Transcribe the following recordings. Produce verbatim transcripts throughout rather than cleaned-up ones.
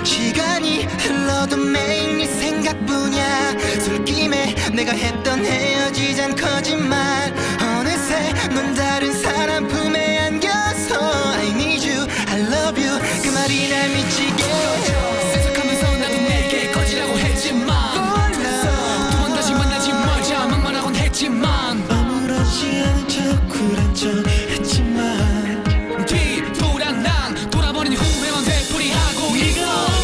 시간이 흘러도 매일 네 생각뿐이야. 술김에 내가 했던 헤어지잔 거짓말 어느새 넌 다른 사람 품에 안겨서 I need you, I love you 그 말이 날 미치게 해. 생각하면서 나도 내게 꺼지라고 했지만 두 번 다시 만나지 말자 막말하곤 했지만 아무렇지 않은 척 쿨한 척 했지만 뒤돌아난 돌아버린 후회만 되풀이하고 있어.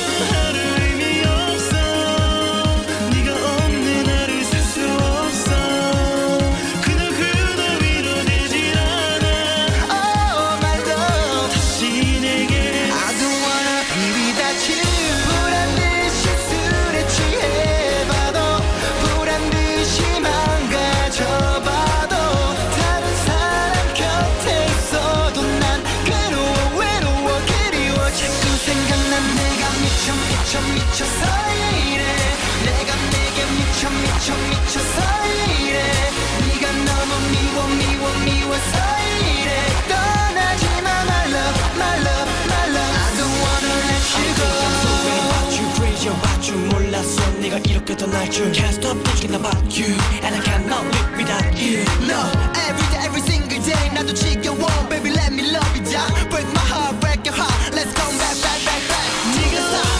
미쳐 미쳐서 이래 내가 내게 미쳐 미쳐 미쳐서 이래 네가 너무 미워 미워 미워서 이래 떠나지마 my love my love my love I don't wanna let you go. I'm so worried about you crazy about you 몰랐어 네가 이렇게 떠날 줄 Can't stop thinking about you and I cannot live without you. No every day every single day 나도 지겨워 baby let me love you down break my heart break your heart let's come back back back back 네가 stop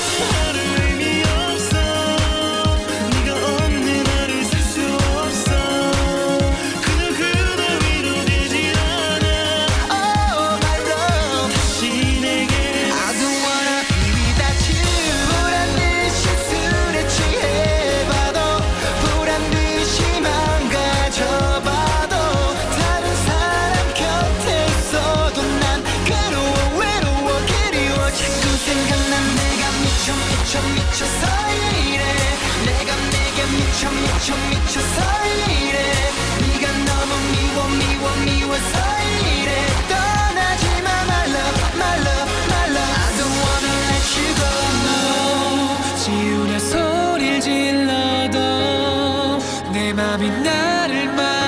미쳐서 이래 내가 내게 미쳐 미쳐 미쳐서 이래 네가 너무 미워 미워 미워서 이래 떠나지마 my love my love my love I don't wanna let you go. no 지우려 소리를 질러도 내 맘이 나를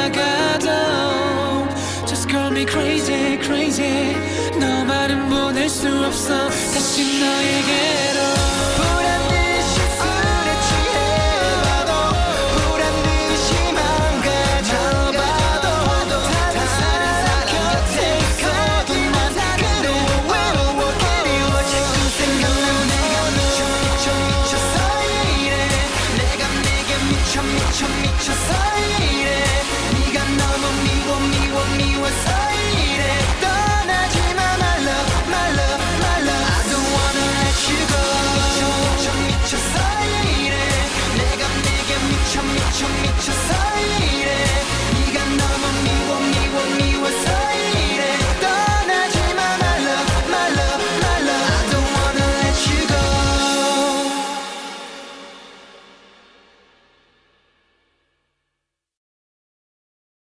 막아도 Just call me crazy crazy 너만은 보낼 수 없어 다시 너에게로